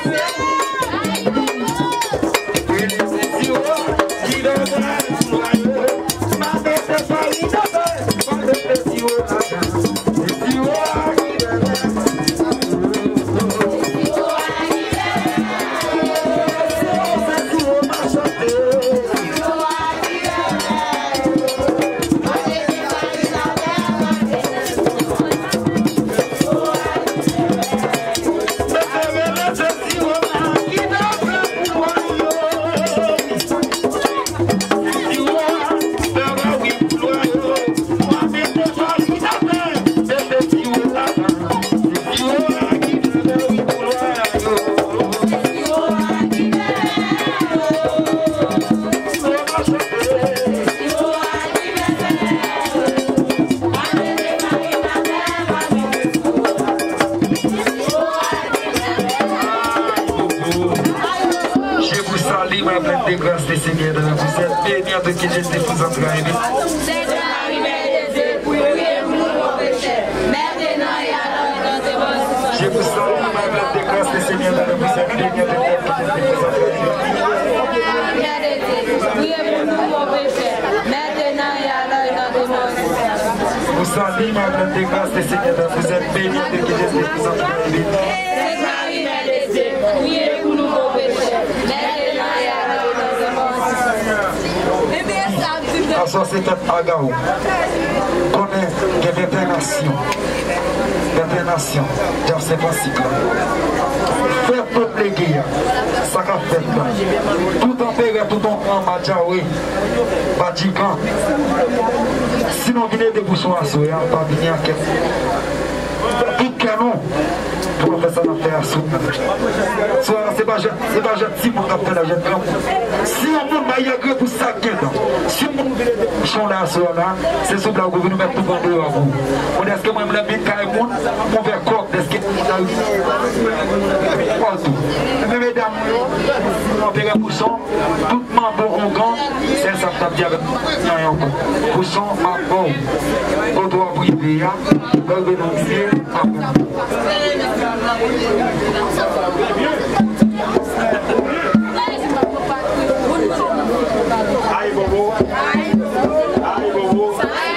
Sinon, venez de bouchons à soya, pas venir à quel. Tout canon pour faire ça dans la soupe. C'est pas gentil pour faire la jeune femme. Si on ne m'a pas pour ça, si on ne bouchons là, c'est sous la vous nous mettre tout le monde à vous. On est-ce que moi, je vais faire mon verre corps, est-ce que vous mesdames, on fait un bouchon, tout le monde bon au grand, c'est ça que tu as dit. Bouchon à bon. On doit priver, on doit dénoncer. Aïe bobo, aïe bobo,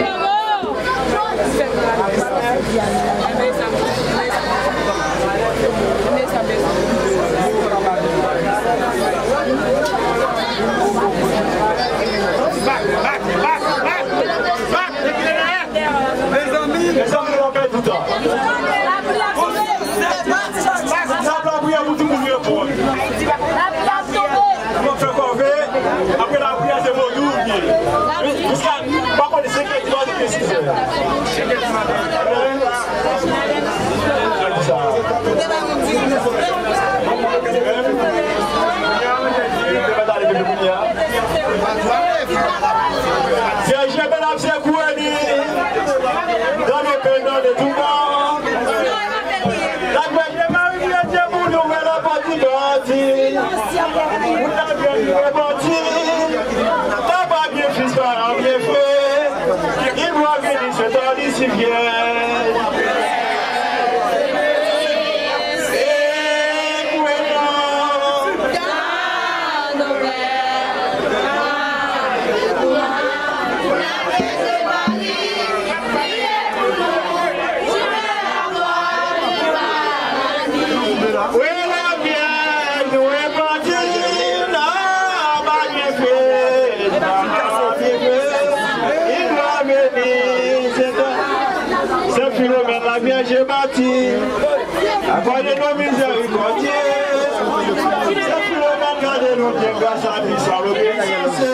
les amis l'ont fait tout le temps. Après la prière, c'est mon jour. Jusqu'à pas qu'on ait 5 heures de 6 heures. J'ai bâti, accompagnez-nous miséricordieux, c'est plus le même garder nos biens grâce à lui sans l'obéissance.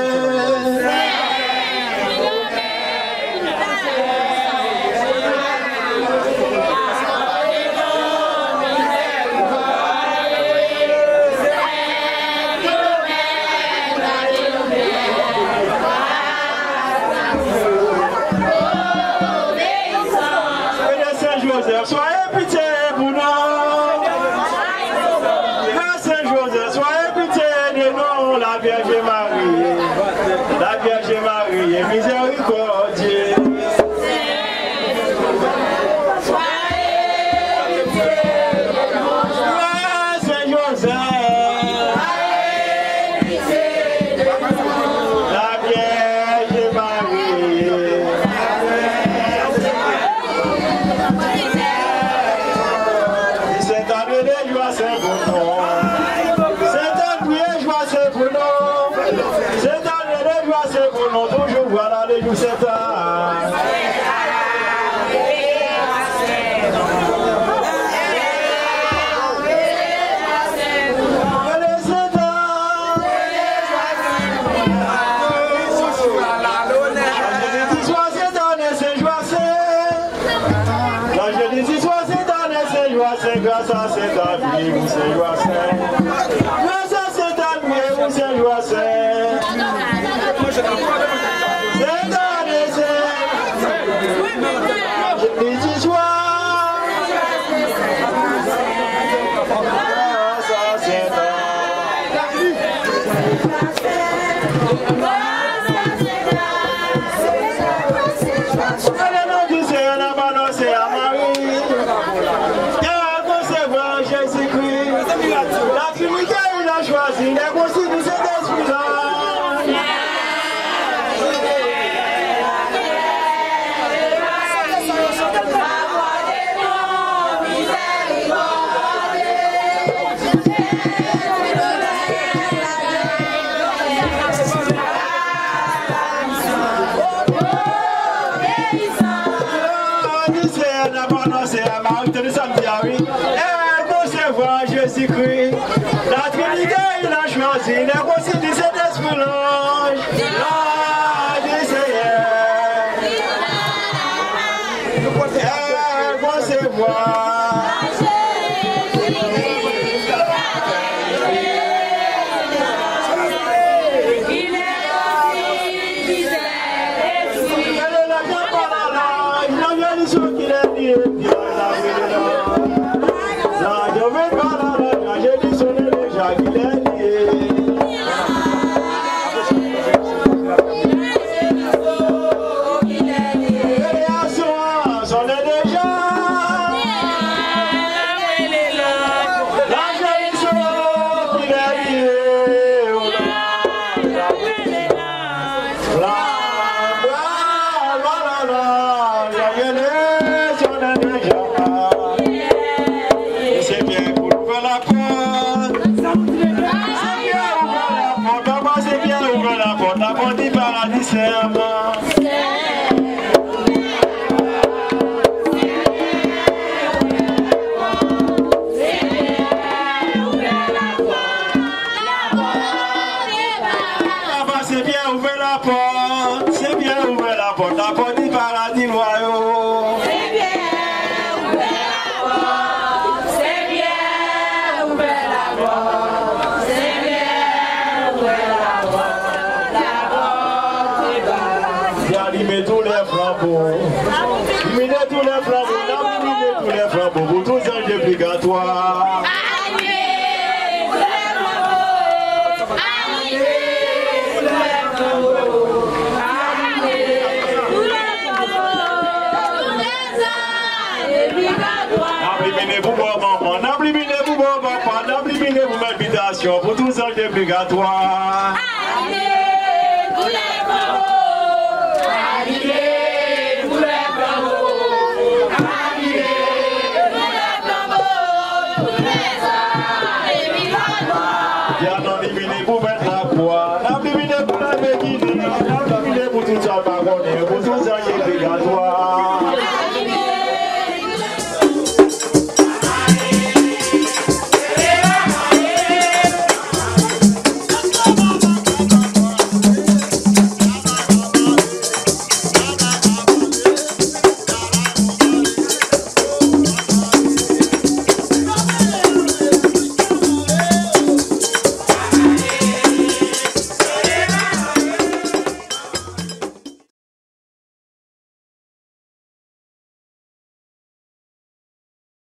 Soyez pitié pour nous. Saint Joseph, soyez pitié de nous, la Vierge Marie. La Vierge joie, c'est pour nous. C'est un prier, joie, c'est pour nous. C'est un les joie, c'est pour nous. Toujours voilà les jours, c'est un. C'est grâce à cette vie, vous c'est joie, grâce à cette année, vous c'est joie, c'est année, c'est les joies, grâce à cette choisi les consignes de cet esprit-là. Jésus-Christ, la Trinité, il a choisi les consignes de cet esprit-là. Du Seigneur, concevoir. Pour tous les anges obligatoires. Pour tous les anges obligatoires. Pour